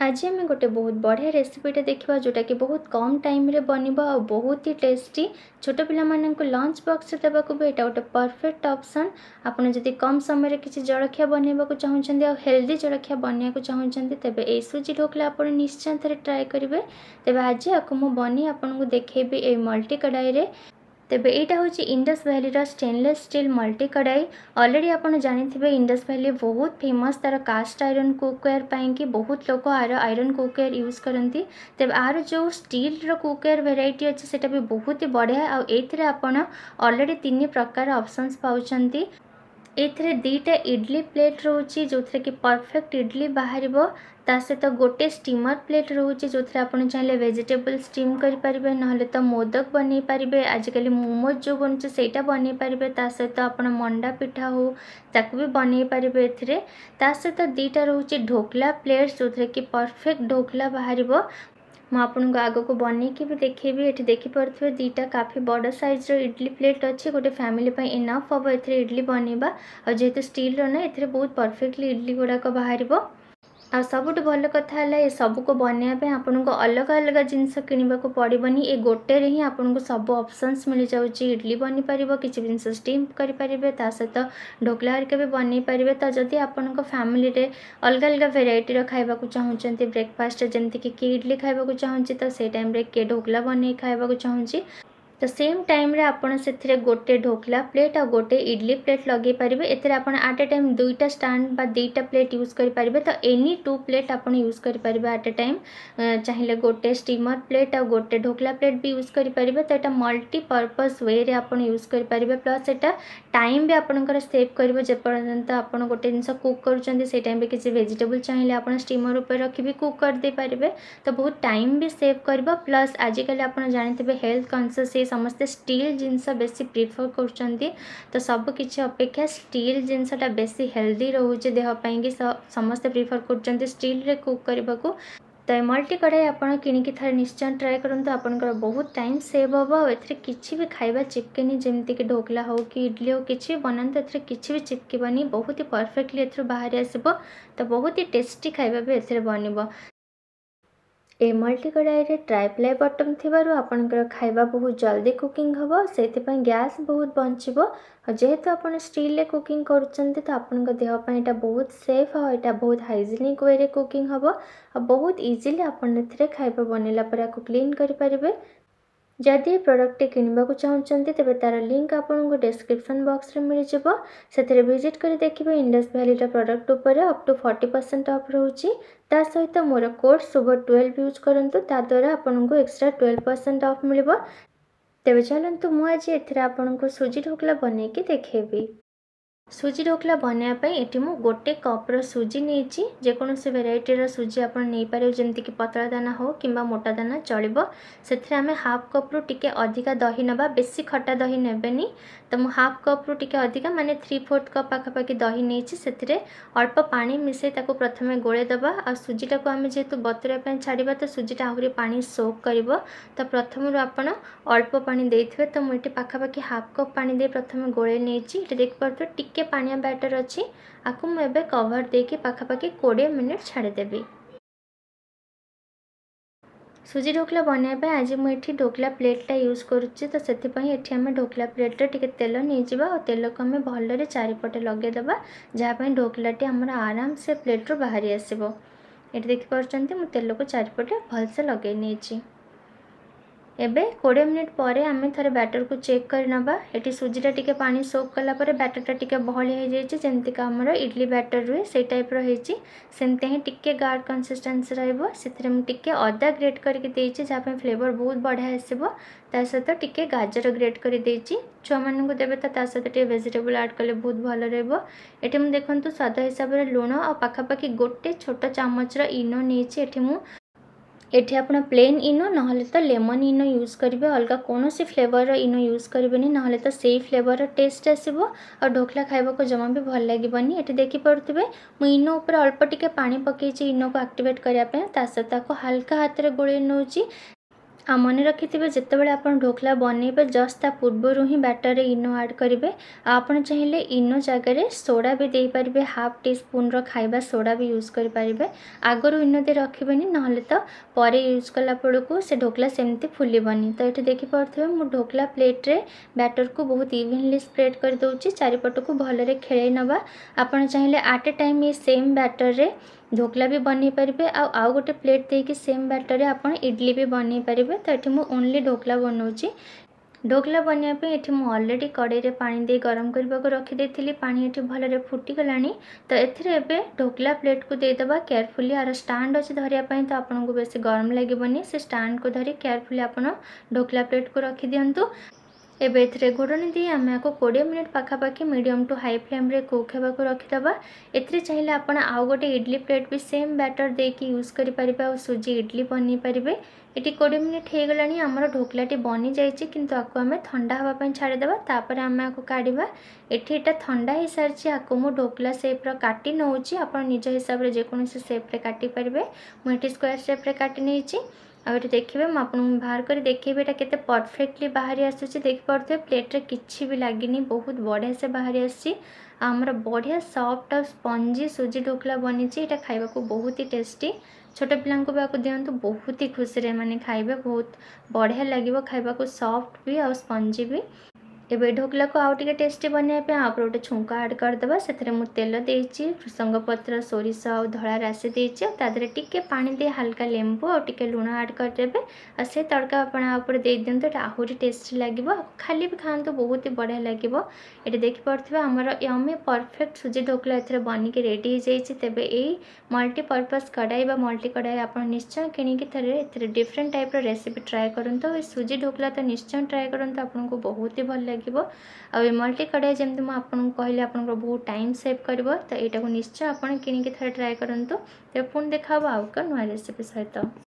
आज आम गोटे बहुत बढ़िया रेसिपीटे देखा जोटा कि बहुत कम टाइम रे बनिबो और बहुत ही टेस्टी छोट पिला माननकु लंच बॉक्स देबाकू भी एटा गोटे परफेक्ट ऑप्शन। आपण जदि कम समय रे किसी जलखिया बनैबाकू चाहुचंदी और हेल्दी जलखिया बनैयाकू चाहुचंदी तेबे ए सुजी ढोकला आपण निश्चय थरे ट्राई करिवे। तेबे आज आकु मु बनी आपनकु देखैबी ए मल्टी कढ़ाई रे। तेबे एटा होची इंडस वैली रा stainless steel multi kadai. Already आपण जानिथिबे इंडस वैली बहुत फेमस तार कास्ट आयरन कुकवेयर पाई कि बहुत लोग आर आयरन कुकवेयर यूज करती। तेबे आर जो स्टील रो कुकवेयर वेराइटी अच्छे सेटा भी बहुत ही बढ़िया आ एथिरे आपण ऑलरेडी 3 प्रकार ऑप्शंस पाउचंती। एथिरे 2टा इडली प्लेट रोची जो कि परफेक्ट इडली बाहर ता सहित गोटे स्टीमर प्लेट रोचे जो आपन चाहिए वेजिटेबल स्टीम करें ना तो मोदक बन पारे। आजिकल मोमोज जो बनुचे सेटा बन पारे ता सहित आप मंडा पिठा हो ताकू भी बन पारे। ता सहित 2टा रोचे ढोकला प्लेट जो कि परफेक्ट ढोकला बाहर। मुझे आग को बनईकि भी देखेबी। ये देखिपे 2टा काफ़ी बड़ साइज इडली प्लेट अच्छे गोटे फैमिली इनफ हम इडली बनवा और जेहेतु स्टील रो ना ये बहुत परफेक्टली इडली गुड़ाक बाहर। आ सबुठ भल कथा है सब को बनवाई आपन को अलग अलग जिनस किणवा को पड़ोनी। ये गोटे ही आपन को सब ऑप्शंस मिल जाऊँगी। इडली बनी पार किसी जिन स्टीम करेंगे सहित ढोकला हरिका भी बन पारे। तो जदि आपण फैमिली रे अलग अलग वेराइटी खाइबा चाहूँगी ब्रेकफास्ट जमीक कि इडली खाइबा चाहूँगी तो से टाइम रे किए ढोकला बन खाइबा चाहूँगी तो सेम टाइम रे आपण से गोटे ढोकला प्लेट और गोटे इडली प्लेट लगे पारे। एथिरे आपण एट ए टाइम 2टा स्टैंड बा 2टा प्लेट यूज कर पारे। तो एनी 2 प्लेट आपण यूज कर पारे एट ए टाइम। चाहिए गोटे स्टीमर प्लेट और गोटे ढोकला प्लेट भी यूज कर पारे। तो यहाँ मल्टीपर्पज वे रे आपण यूज कर पारे। प्लस एटा टाइम भी आपणकर सेव कर जेपर्यंत आपण गोटे जिन कुक करुँच से टाइम किसी वेजिटेबल चाहिए आप स्टीमर उपर रखी भी कुक करदे पारे। तो बहुत टाइम भी सेव कर। प्लस आजिकल आप जानते हेल्थ कॉन्शियस समस्ते स्टील जिनस बेसी प्रिफर कर। तो सब किसी अपेक्षा स्टील जिनसटा बेसी हेल्दी रोचे देहपाई कि समस्ते प्रिफर कर स्टील रे कुक करने को। तो मल्टी कढ़ाई आपड़ किणिकी थरे निश्चय ट्राए करूँ आपंकर बहुत टाइम सेव हम और किसी भी खाଇବା चिपकेनी जमीक कि ढोकला हो कि इडली हो किसी भी बनाते ए किसी भी चिपकनी बहुत ही परफेक्टली बाहर आसो। तो बहुत ही टेस्टी खाଇବା भी ए बन। ए मल्टी कढ़ाई रे ट्राइप्लाई बटन थिबारु आपनकर खाइबा बहुत जल्दी कुकिंग हम से गैस बहुत बचो। जेहेतु आप स्टील रे कुकिंग करुँच तो आपण देहपाई यहाँ बहुत सेफ और यहाँ बहुत हाइजीनिक वे रे कुकिंग हम और बहुत इजीली आपन खाइबा बनैला पर क्लीन करेंगे। जदि प्रोडक्ट किणवा चाहूँगी तेज तार लिंक आपको डिस्क्रिप्शन बॉक्स रे मिल जाव। से विजिट कर देखिए इंडस वैली प्रोडक्ट उपर अप टू 40% ऑफ रोची। ता सहित मोर कोड सुबर12 यूज करूँ ताद्वारा आपको एक्स्ट्रा 12% ऑफ मिल। तेज चलतु मुझे आपको सुजी ढोकला बनईकि देखेबी। सुजी ढोकला बनवाई ये मुझे गोटे कप्र सुजी नहीं जेकोसी वेराइटीर सुजी आप नहीं पारे जमीक पतला दाना हो कि मोटा दाना चलो। से हाफ कप रु टिके अधिका दही नवा बेसी खटा दही नेबेनी। तो मुझे हाफ कप रु टिके अधिका माने 3/4 कप पाखापाखि दही नहीं से अल्प पानी मिसई प्रथम गोले दबा आ सुजीटा को आम जेहेतु बतुराई छाड़ा तो सुजीटा आहरी पानी सोक कर। तो प्रथम आपण अल्प पानी देते तो मुझे पाखापाखि हाफ कप पानी दे प्रथम गोले नहीं देख पारे टिके पानिया बैटर अच्छी आपको मुझे कवर देके पाखापाखि 20 मिनिट छाड़देवी। सुजी ढोकला बनवाई आज मुझे ढोकला प्लेटा यूज करुच्ची। तो से आम ढोकला प्लेट टे तेल नहीं और तेल को आम भल चारिपटे लगेदेवा जहाँपाई ढोकलाटी आमर आराम से प्लेट रू बाहरी आसो। ये देखिपे मुझे तेल को चारिपटे भलसे लगे नहीं। एबे 20 मिनिट पर आम थे बैटर को चेक कर नबा। ये सुजीटा टिके पानी सोक कलापर बैटरटा टिके बहली हो जाए जमीक आमर इडली बैटर रुए से टाइप रही सेमती ही टिके गाढ़ कंसिस्टेंसी रे अदा ग्रेट करके जहाँ फ्लेवर बहुत बढ़िया आसो। ता सहित टिके गाजर ग्रेट कर छुआ मानू देवे तो सहित वेजिटेबल ऐड कले बहुत भल रही। मुझे देखो स्वाद हिसाब से लुण और पाखापाखि गोटे छोट चामच इनो नहीं। एठी आपण प्लेन इनो ना तो लेमन इनो यूज करेंगे अलग कौन सी फ्लेवर इनो यूज करेंगे ना तो से फ्लेवर टेस्ट आसो और ढोकला खाइबा को जमा भी भल लगे। ये देखिपे मुझे इनो उपर अल्प टिके पानी पकई इनो को एक्टिवेट करने सहित हल्का हाथ में गोले नौची आ मन रखिथिबे जेतेबेले आपण ढोकला बनइबे जस्ट ता पूर्वरु ही बैटर रे इनो ऐड करिवे। आपण चाहिले इनो जगह रे सोडा भी देई परिबे, हाफ टी स्पून रो खाइबा सोडा भी यूज करि परिबे। आगरु इनो दे रखिबेनी नहले तो परे यूज कला पड़को से ढोकला सेमती फुलिबनी। तो एठी देखि पारथिबे मु ढोकला प्लेट रे बैटर को बहुत इवनली स्प्रेड कर दोउची, चारिपट को भले रे खेळै नबा। आपण चाहिले एट ए टाइम ये सेम बैटर रे ढोकला भी बनै परिबे आउ गोटे प्लेट देकी सेम बैटर रे आपण इडली भी बनै परिबे। तो एठी मु ओनली ढोकला बनौची। ढोकला बनया पे एठी मु ऑलरेडी कड़ाई रे पानी दे गरम करबा को रखि देथिली। पानी एठी भले रे फुटी गलानी। तो एथिरे एबे ढोकला प्लेट को दे दबा केयरफुली। आर स्टैंड अछि धरिया पई तो आपन को बेसी गरम लागेबनी। से स्टैंड को धरि केयरफुली आपण ढोकला प्लेट को रखि दियंतु। एबे एथिरे घोड़नी दी आमे को 20 मिनिट पाखापाखि मीडियम टू हाई फ्लेम रे कुक हेबा को रखिदबा। एथिरे चाहिले आपण आउ गोटे इडली प्लेट भी सेम बैटर देकी यूज करि परिबा और सुजी इडली बनी परिबे। एटी 20 मिनिट हे गलानी हमर ढोकलाटी बनी जाइछि, किंतु आको आमे ठंडा हवा पई छाडी देबा। तापर आमे आको काढिबा। एठी एटा ठंडा हे सारछि। आको मु ढोकला शेप रो काटी नउछि। आपण निज हिसाब रे जे कोनोसी शेप रे काटी परिबे। मु एटी स्क्वायर शेप रे काटी नेछि। आ एटी देखिबे म आपन बाहर करी देखिबे एटा केते परफेक्टली बाहरी आसुछि। देखि परथे प्लेट रे किछि भी लागिनी, बहुत बढ़िया से बाहरी आछि। हमर बढ़िया सॉफ्ट और स्पंजी सुजी ढोकला बनिछि। एटा खाइबा को बहुत ही टेस्टी। छोटे पिलांको बाको दियंतु, बहुत ही खुशी रे माने खाइबे, बहुत बढ़िया लागिबो खाइबा को, सॉफ्ट भी और स्पंजी भी। एबे ढोकला को आउ टिके टेस्टी बनया पे आप गोटे छुंका ऐड कर देबा। सेथरे मु तेल देइछि, भृसंग पत्र, सोरिष और धळा राशि देइछि। तादरे टिके पानी दे हल्का लेंबू और टिके लूण ऐड कर देबे। आ से तड़का आपण आ ऊपर दे दियंतु। एटा आहुरी टेस्टी लागिबो। खाली भी खांतु, बहुत ही बढ़िया लागिबो। एटा देखि परथिबे हमर यम्मी परफेक्ट सुजी ढोकला एथरे बनि के रेडी हो जाइछि। तबे एई मल्टीपर्पस कढ़ाई बा मल्टी कढ़ाई आपण निश्चय किनि के थरे एथरे डिफरेंट टाइप रो रेसिपी ट्राई करंतु। ए सुजी ढोकला तो निश्चय ट्राई करंतु, आपनको बहुत ही भल लागिबो। आ मल्टी कढ़ाई जमती मुझे आपको कहले आप बहुत टाइम सेव कर। तो यहाँ को निश्चय आप किनिकी थरे ट्राई करूँ। तो पुणी देखा आउ एक नुआ रेसिपी सहित।